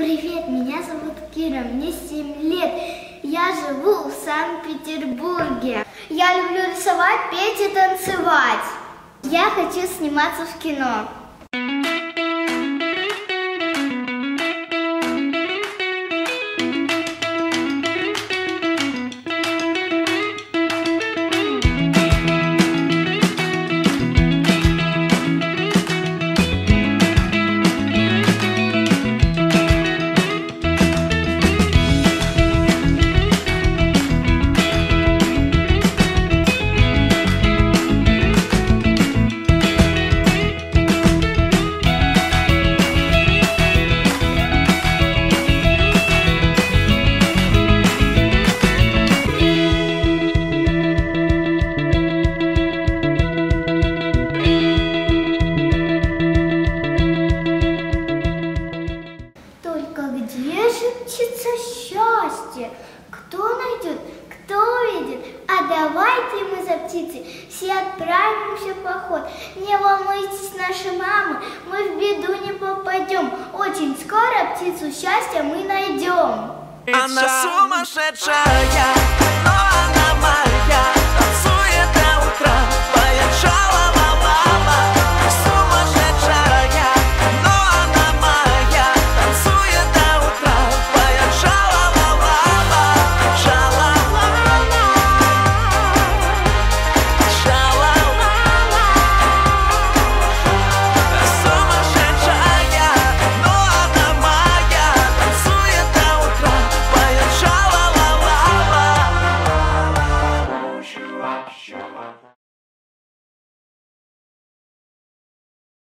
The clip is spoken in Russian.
Привет, меня зовут Кира, мне 7 лет. Я живу в Санкт-Петербурге. Я люблю рисовать, петь и танцевать. Я хочу сниматься в кино. Где же птица счастья? Кто найдет, кто увидит? А давайте мы за птицей все отправимся в поход. Не волнуйтесь, наши мамы, мы в беду не попадем. Очень скоро птицу счастья мы найдем. Она сумасшедшая, но она моя.